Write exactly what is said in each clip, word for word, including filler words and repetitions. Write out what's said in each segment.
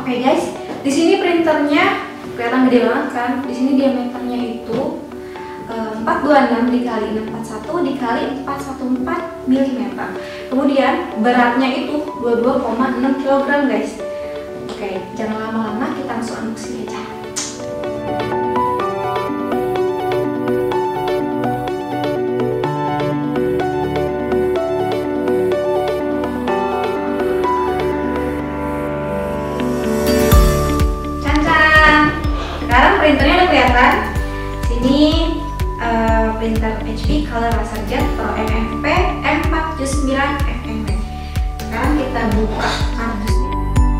Oke guys, di sini printernya kelihatan gede banget kan. Di sini diameternya itu empat ratus dua puluh enam dikali enam ratus empat puluh satu dikali empat ratus empat belas milimeter. Kemudian beratnya itu dua puluh dua koma enam kilogram guys. Oke, jangan lama-lama, kita langsung unboxing aja. Printernya udah kelihatan. Sini uh, printer H P Color Laserjet Pro M F P M empat tujuh sembilan F M W. Sekarang kita buka kardusnya.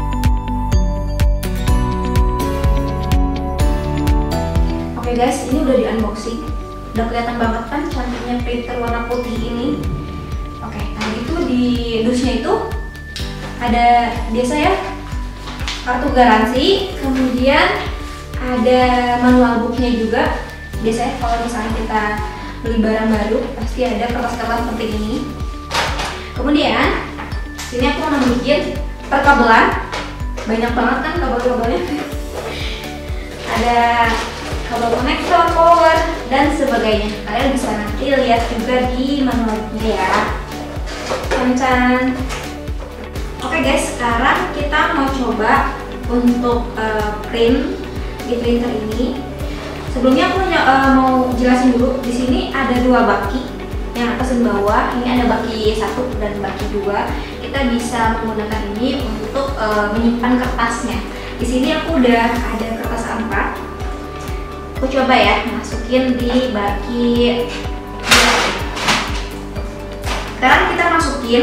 Oke guys, ini udah di unboxing. Udah kelihatan banget kan cantiknya printer warna putih ini. Oke, nah itu di dusnya itu ada biasa ya kartu garansi, kemudian ada manual booknya juga. Biasanya kalau misalnya kita beli barang baru pasti ada kertas-kertas penting ini. Kemudian sini aku mau bikin perkabelan, banyak banget kan kabel-kabelnya. Ada kabel konektor, power, dan sebagainya. Kalian bisa nanti lihat juga di manual booknya ya. Cancan. Oke guys, sekarang kita mau coba untuk uh, print di printer ini. Sebelumnya aku uh, mau jelasin dulu. Di sini ada dua baki, yang atas dan bawah. Ini ada baki satu dan baki dua. Kita bisa menggunakan ini untuk uh, menyimpan kertasnya. Di sini aku udah ada kertas A empat. Aku coba ya masukin di baki dua. Sekarang kita masukin.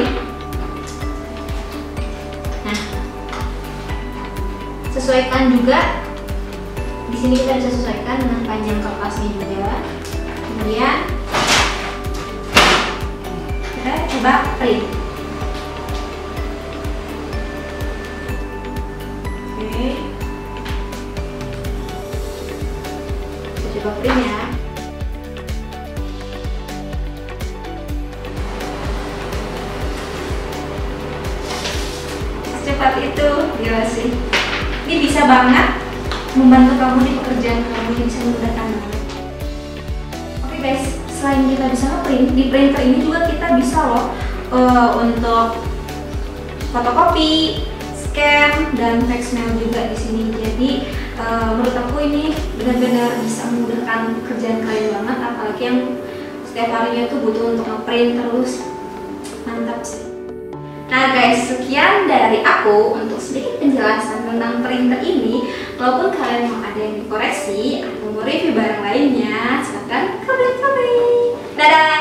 Nah, sesuaikan juga. Di sini kita bisa sesuaikan dengan panjang kertasnya juga. Kemudian kita coba print. Oke, kita coba print ya. Secepat itu, gila sih. Ini bisa banget membantu kamu di pekerjaan kamu yang bisa memudahkan banget. Oke guys, selain kita bisa nge-print, di printer ini juga kita bisa loh uh, untuk fotokopi, scan, dan fax mail juga di sini. Jadi uh, menurut aku ini benar-benar bisa memudahkan pekerjaan kalian banget, apalagi yang setiap harinya tuh butuh untuk nge-print terus. Mantap sih. Nah guys, sekian dari aku untuk sedikit penjelasan tentang printer ini. Walaupun kalian mau ada yang dikoreksi atau mau review barang lainnya, silahkan komen-komen. Dadah!